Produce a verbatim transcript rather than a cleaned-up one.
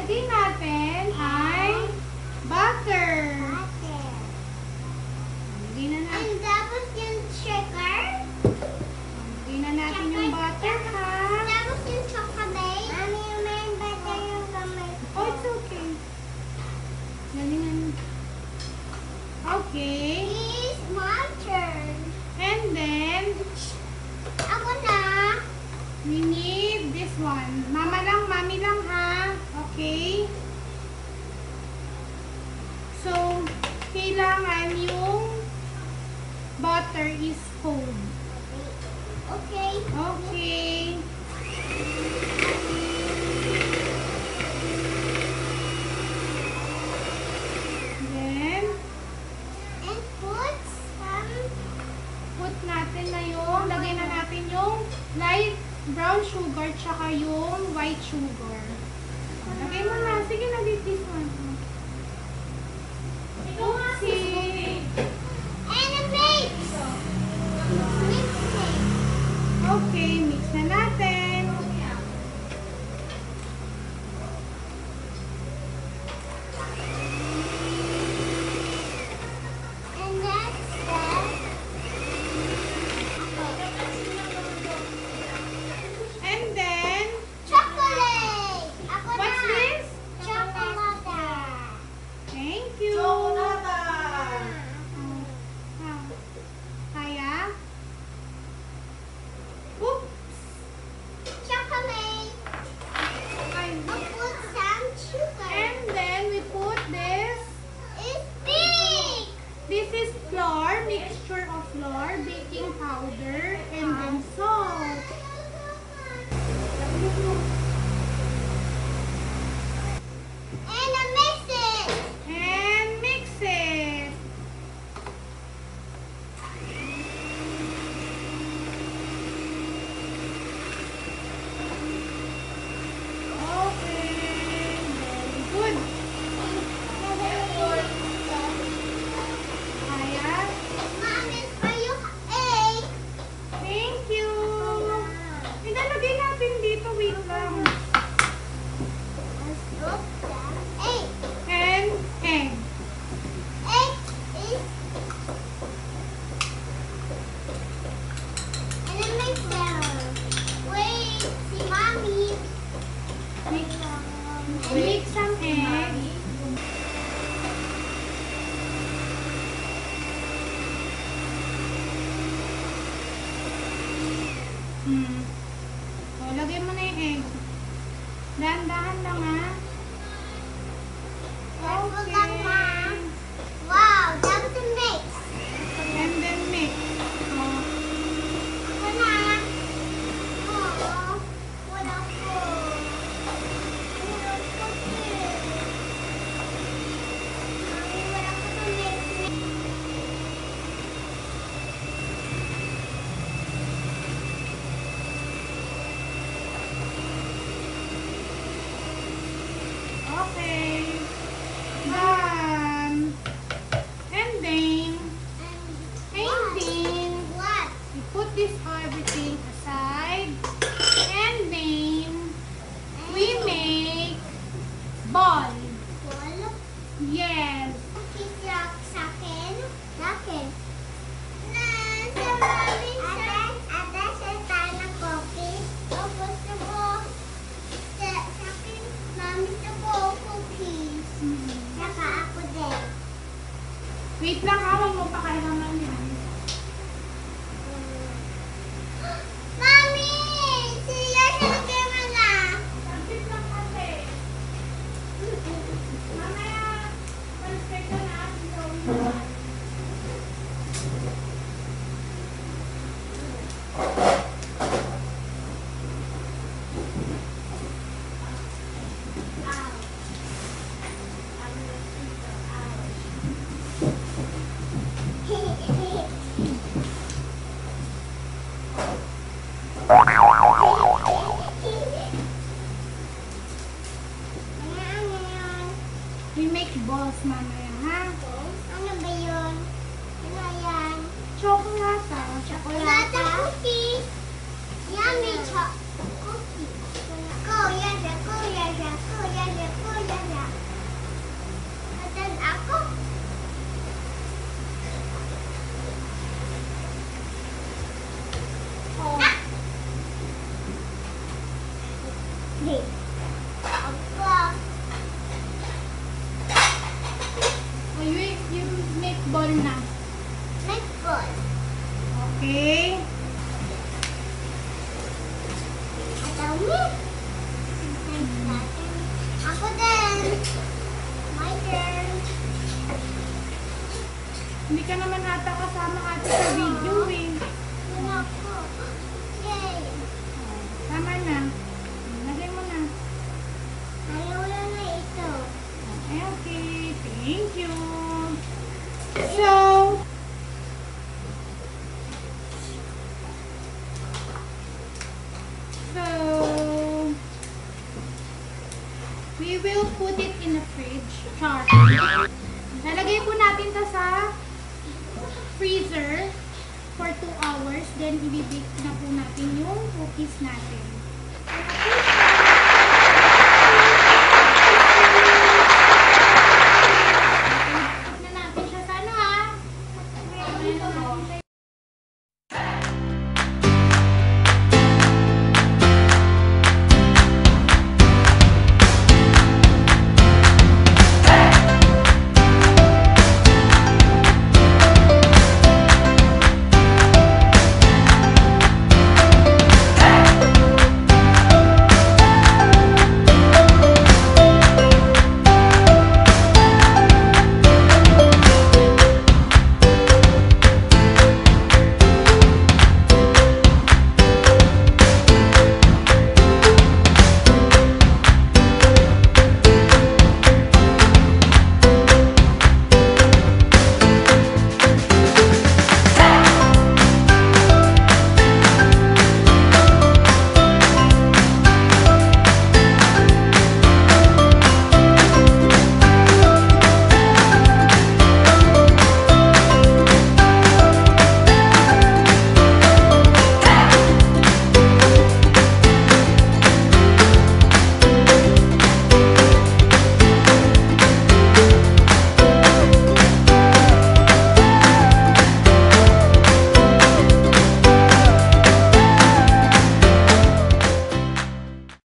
lagay natin ay butter. Butter. Lagay na natin. And tapos yung sugar. Lagay na natin yung butter, ha? Tapos yung chocolate. Mami, may butter yung gamay ko. Oh, it's okay. Galingan. Okay. It's my turn. And then, Ako na. we need this one. Mama lang, mami lang, ha? Okay? So, kailangan yung butter is cold. Okay. Okay. Then, And put some. put natin na yung, lagay na natin yung light brown sugar tsaka yung white sugar. Lagay mo na. Sige, lagay this one. Oopsie. And a mix. Mix it. Okay, mix na natin. And that's that. And then, Chocolate. Ako na. what's this? Chocolate. Thank you. Ah, kaya? Oops. Chocolate. Ay. I'll put some sugar. And then we put this. It's big. This is flour, mixture of flour, baking powder, and then salt. And I mix it. And mix it. Okay, very good. Kaya? Mommy, are you egg? Thank you. Ilalagay natin dito, wait lang. Egg. And egg. Egg is. And I mix them. Wait, see mommy. Mix, mix some egg. Hmm. O, lagay mo na yung egg. Dahan-dahan lang, ha? Careful lang, ma. Wow, that's a mix. And then mix. O, Ako na. Oh, wala ko. Wala ko din. Mommy, wala ko to mix. okay. Done. And then, and then, What? we put this everything aside. And then, we make ball. Wala. Yes. Kislak sa akin? Sa akin. Na, sa mami sa... Ate, sa tayo ng coffee. O gusto ko... Sa, sa akin, mami gusto ko cookies. Saka ako din. Wait lang, ha? Huwag mo pakailangan yan. Mami! Siya siya nagkama na. Saglit lang kasi. Mamaya, perfect ka na. We make balls mamaya, ha? Ano ba yun? Ano yan? Chocolate, ha? Chocolate cookies. Yummy cho cookies. Kuya siya, kuya siya, kuya siya, kuya Big. Opo. Oh, you, you make ball na. Make ball. Okay. Ang dami. Ako din. My turn. Hindi ka naman ata kasama ate sa video eh. Yun ako. Yay. Tama na. Lagay mo na. Ayaw lang na ito. Okay, okay. Thank you. So, so, we will put it in the fridge. Char. Lalagay po natin to sa freezer for two hours. Then, ibibake na po natin yung cookies natin.